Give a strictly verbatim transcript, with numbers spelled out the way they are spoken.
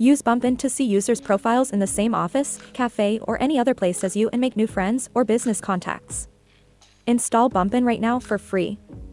Use Bumpin to see users' profiles in the same office, cafe, or any other place as you and make new friends or business contacts. Install Bumpin right now for free.